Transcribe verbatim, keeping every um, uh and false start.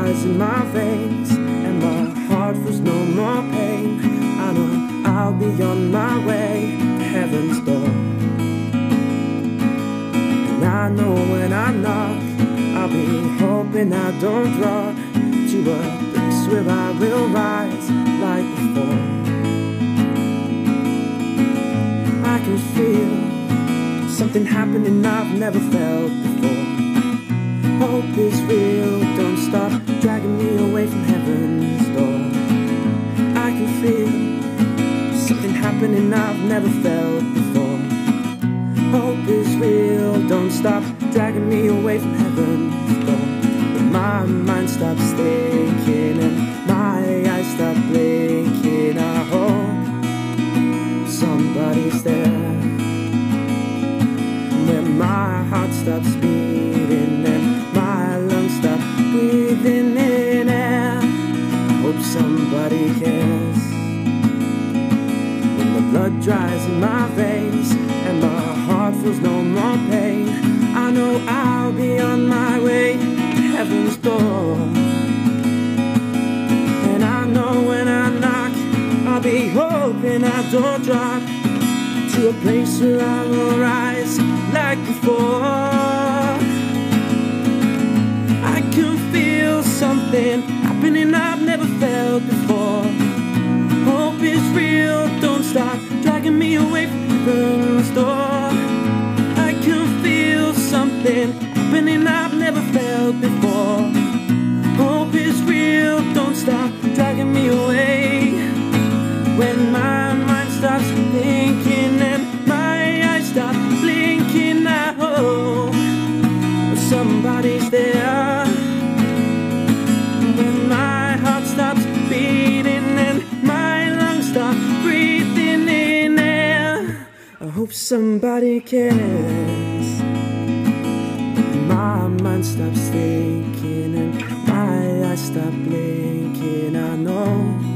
dries in my veins and my heart feels no more pain. I know I'll be on my way to heaven's door. And I know when I knock, I'll be hoping I don't drop to a place where I will rise like before. I can feel something happening I've never felt before. Hope is real, don't stop dragging me away from heaven's door. I can feel something happening I've never felt before. Hope is real, don't stop dragging me away from heaven's door. When my mind stops thinking and my eyes stop blinking, I hope somebody's there. When my heart stops beating and my lungs stop breathing in air, I hope somebody cares. When the blood dries in my veins and my heart feels no more pain, I know I'll be on my way to heaven's door. And I know when I knock, I'll be hoping I don't drop to a place where I will rise like before. I can feel something happening I've never felt before. Hope is real, don't stop dragging me away from heaven's door. I can feel something happening I've never felt before. Hope is real, don't stop dragging me away. When my mind stops thinking and my eyes stop blinking, I hope somebody's there. When my heart stops beating and my lungs stop breathing in air, I hope somebody cares. When my mind stops thinking and my eyes stop blinking, I know